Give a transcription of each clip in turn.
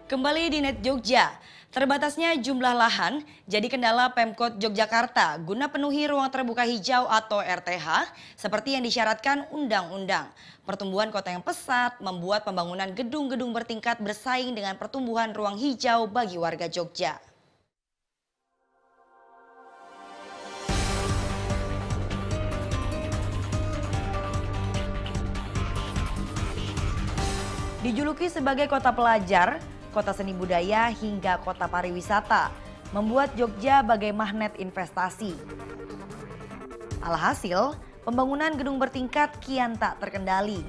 Kembali di Net Jogja, terbatasnya jumlah lahan jadi kendala Pemkot Yogyakarta guna penuhi ruang terbuka hijau atau RTH seperti yang disyaratkan undang-undang. Pertumbuhan kota yang pesat membuat pembangunan gedung-gedung bertingkat bersaing dengan pertumbuhan ruang hijau bagi warga Jogja. Dijuluki sebagai kota pelajar, kota seni budaya hingga kota pariwisata, membuat Jogja bagai magnet investasi. Alhasil, pembangunan gedung bertingkat kian tak terkendali.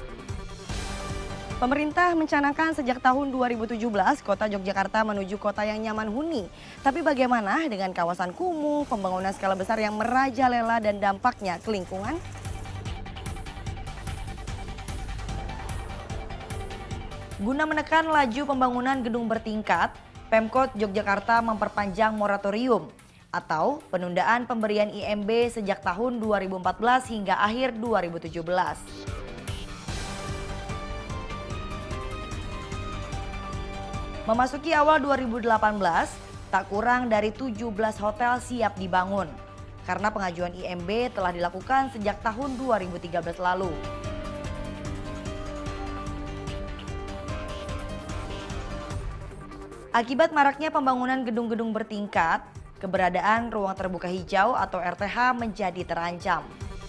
Pemerintah mencanangkan sejak tahun 2017 kota Yogyakarta menuju kota yang nyaman huni. Tapi bagaimana dengan kawasan kumuh, pembangunan skala besar yang merajalela dan dampaknya ke lingkungan? Guna menekan laju pembangunan gedung bertingkat, Pemkot Yogyakarta memperpanjang moratorium atau penundaan pemberian IMB sejak tahun 2014 hingga akhir 2017. Memasuki awal 2018, tak kurang dari 17 hotel siap dibangun karena pengajuan IMB telah dilakukan sejak tahun 2013 lalu. Akibat maraknya pembangunan gedung-gedung bertingkat, keberadaan ruang terbuka hijau atau RTH menjadi terancam.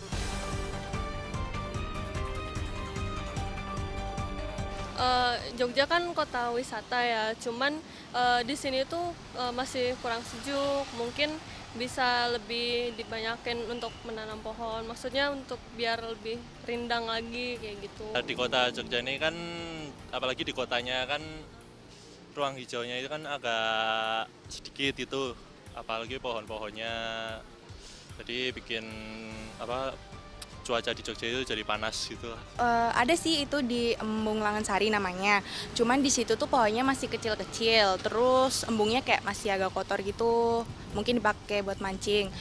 Jogja kan kota wisata ya, cuman di sini tuh masih kurang sejuk. Mungkin bisa lebih dibanyakin untuk menanam pohon, maksudnya untuk biar lebih rindang lagi kayak gitu. Di kota Jogja ini kan, apalagi di kotanya kan ruang hijaunya itu kan agak sedikit itu, apalagi pohon-pohonnya, jadi bikin cuaca di Jogja itu jadi panas gitu. Ada sih itu di Embung Langensari namanya, cuman di situ tuh pohonnya masih kecil-kecil, terus embungnya kayak masih agak kotor gitu, mungkin dipakai buat mancing.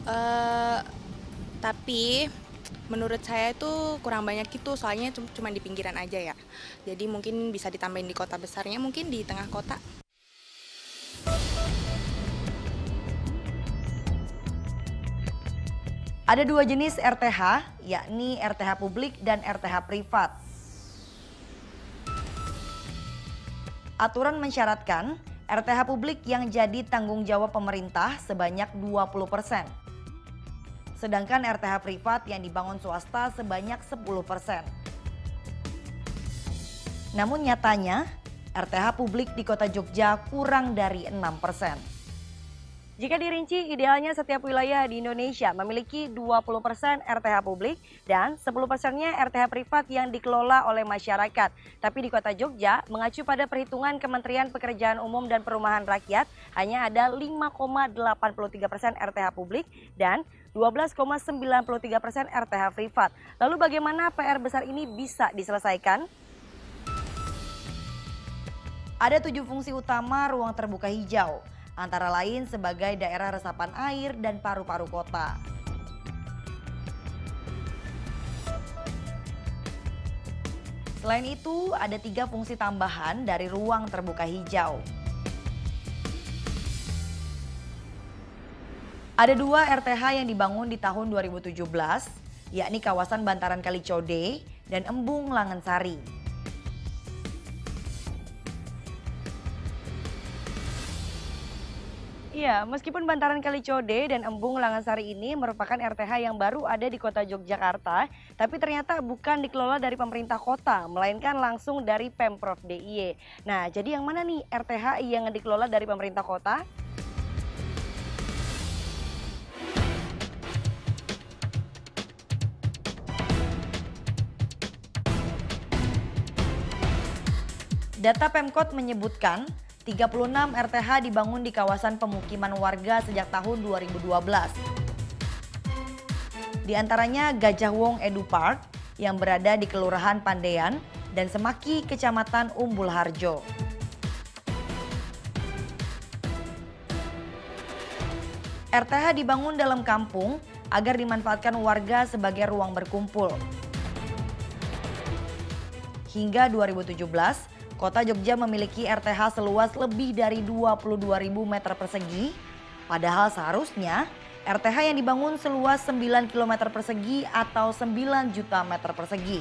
Tapi menurut saya itu kurang banyak gitu, soalnya cuma di pinggiran aja ya. Jadi mungkin bisa ditambahin di kota besarnya, mungkin di tengah kota. Ada dua jenis RTH, yakni RTH publik dan RTH privat. Aturan mensyaratkan RTH publik yang jadi tanggung jawab pemerintah sebanyak 20%. Sedangkan RTH privat yang dibangun swasta sebanyak 10%. Namun nyatanya, RTH publik di kota Jogja kurang dari 6%. Jika dirinci, idealnya setiap wilayah di Indonesia memiliki 20% RTH publik dan 10%-nya RTH privat yang dikelola oleh masyarakat. Tapi di kota Jogja, mengacu pada perhitungan Kementerian Pekerjaan Umum dan Perumahan Rakyat, hanya ada 5,83% RTH publik dan 12,93% RTH privat. Lalu bagaimana PR besar ini bisa diselesaikan? Ada 7 fungsi utama ruang terbuka hijau, antara lain sebagai daerah resapan air dan paru-paru kota. Selain itu, ada 3 fungsi tambahan dari ruang terbuka hijau. Ada 2 RTH yang dibangun di tahun 2017, yakni kawasan Bantaran Kalicode dan Embung Langensari. Iya, meskipun Bantaran Kalicode dan Embung Langensari ini merupakan RTH yang baru ada di kota Yogyakarta, tapi ternyata bukan dikelola dari pemerintah kota, melainkan langsung dari Pemprov DIY. Nah, jadi yang mana nih RTH yang dikelola dari pemerintah kota? Data Pemkot menyebutkan 36 RTH dibangun di kawasan pemukiman warga sejak tahun 2012. Di antaranya Gajah Wong Edu Park yang berada di Kelurahan Pandean dan Semaki, Kecamatan Umbul Harjo. RTH dibangun dalam kampung agar dimanfaatkan warga sebagai ruang berkumpul. Hingga 2017, Kota Jogja memiliki RTH seluas lebih dari 22.000 meter persegi, padahal seharusnya RTH yang dibangun seluas 9 km persegi atau 9 juta meter persegi.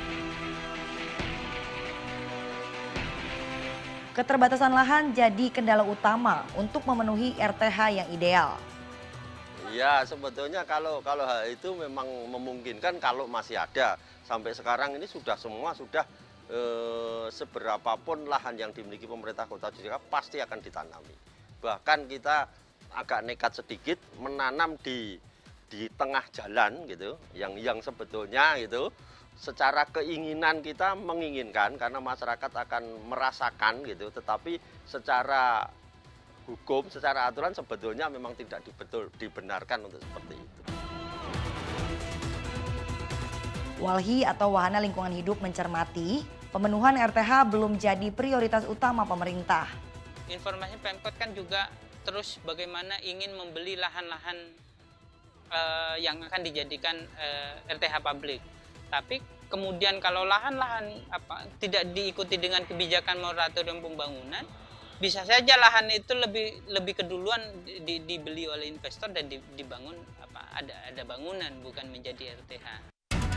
Keterbatasan lahan jadi kendala utama untuk memenuhi RTH yang ideal. Ya, sebetulnya kalau hal itu memang memungkinkan kalau masih ada. Sampai sekarang ini semua sudah seberapapun lahan yang dimiliki pemerintah Kota Jogja pasti akan ditanami. Bahkan kita agak nekat sedikit menanam di tengah jalan gitu, yang sebetulnya gitu secara keinginan kita menginginkan karena masyarakat akan merasakan gitu, tetapi secara hukum, secara aturan sebetulnya memang tidak dibenarkan untuk seperti itu. Walhi atau Wahana Lingkungan Hidup mencermati pemenuhan RTH belum jadi prioritas utama pemerintah. Informasi Pemkot kan juga terus bagaimana ingin membeli lahan-lahan yang akan dijadikan RTH publik. Tapi kemudian kalau lahan-lahan tidak diikuti dengan kebijakan moratorium pembangunan, bisa saja lahan itu lebih keduluan dibeli oleh investor dan dibangun ada bangunan bukan menjadi RTH.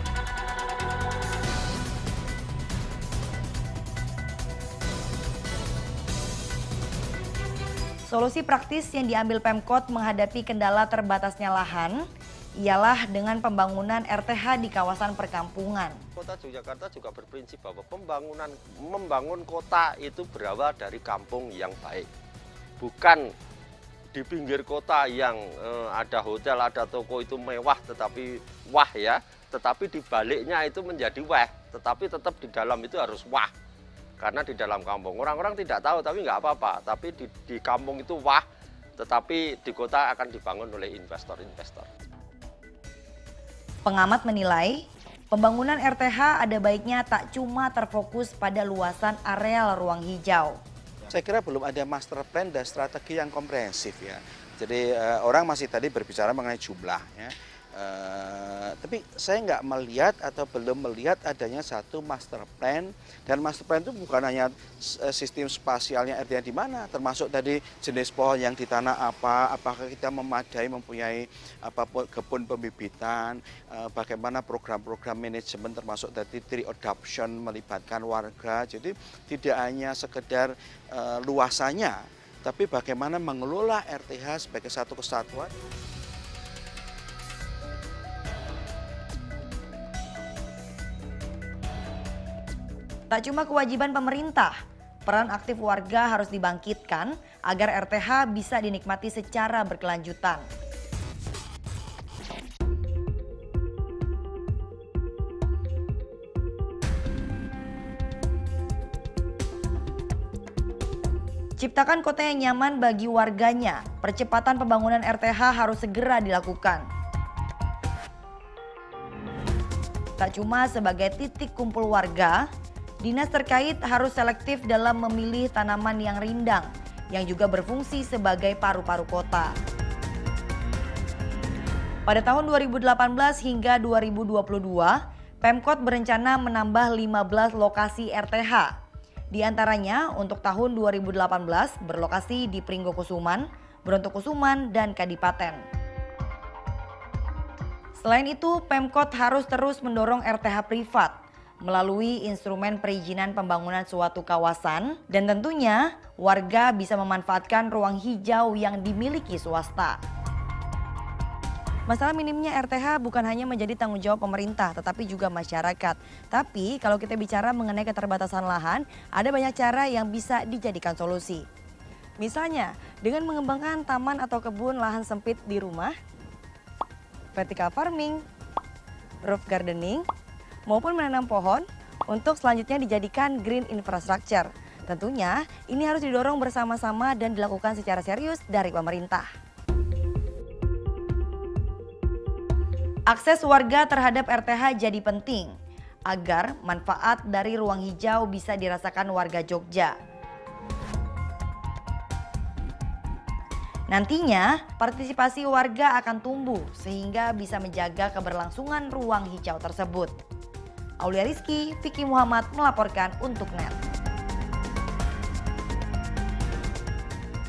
Solusi praktis yang diambil Pemkot menghadapi kendala terbatasnya lahan ialah dengan pembangunan RTH di kawasan perkampungan. Kota Yogyakarta juga berprinsip bahwa membangun kota itu berawal dari kampung yang baik. Bukan di pinggir kota yang ada hotel, ada toko itu mewah tetapi wah ya. Tetapi di baliknya itu menjadi wah, tetapi tetap di dalam itu harus wah. Karena di dalam kampung, orang-orang tidak tahu tapi nggak apa-apa. Tapi di kampung itu wah, tetapi di kota akan dibangun oleh investor-investor. Pengamat menilai, pembangunan RTH ada baiknya tak cuma terfokus pada luasan areal ruang hijau. Saya kira belum ada master plan dan strategi yang komprehensif ya. Jadi orang masih tadi berbicara mengenai jumlah ya. Tapi saya nggak melihat atau belum melihat adanya satu master plan, dan master plan itu bukan hanya sistem spasialnya RTH di mana, termasuk tadi jenis pohon yang ditanam apakah kita memadai mempunyai kebun pembibitan, bagaimana program-program manajemen termasuk tadi tree adoption melibatkan warga, jadi tidak hanya sekedar luasannya, tapi bagaimana mengelola RTH sebagai satu kesatuan. Tak cuma kewajiban pemerintah, peran aktif warga harus dibangkitkan agar RTH bisa dinikmati secara berkelanjutan. Ciptakan kota yang nyaman bagi warganya, percepatan pembangunan RTH harus segera dilakukan. Tak cuma sebagai titik kumpul warga, dinas terkait harus selektif dalam memilih tanaman yang rindang, yang juga berfungsi sebagai paru-paru kota. Pada tahun 2018 hingga 2022, Pemkot berencana menambah 15 lokasi RTH. Di antaranya untuk tahun 2018 berlokasi di Pringgokusuman, Brontokusuman, dan Kadipaten. Selain itu, Pemkot harus terus mendorong RTH privat melalui instrumen perizinan pembangunan suatu kawasan, dan tentunya warga bisa memanfaatkan ruang hijau yang dimiliki swasta. Masalah minimnya RTH bukan hanya menjadi tanggung jawab pemerintah, tetapi juga masyarakat. Tapi kalau kita bicara mengenai keterbatasan lahan, ada banyak cara yang bisa dijadikan solusi. Misalnya, dengan mengembangkan taman atau kebun lahan sempit di rumah, vertical farming, roof gardening, maupun menanam pohon untuk selanjutnya dijadikan green infrastructure. Tentunya ini harus didorong bersama-sama dan dilakukan secara serius dari pemerintah. Akses warga terhadap RTH jadi penting agar manfaat dari ruang hijau bisa dirasakan warga Jogja. Nantinya partisipasi warga akan tumbuh sehingga bisa menjaga keberlangsungan ruang hijau tersebut. Aulia Rizky, Vicky Muhammad melaporkan untuk NET.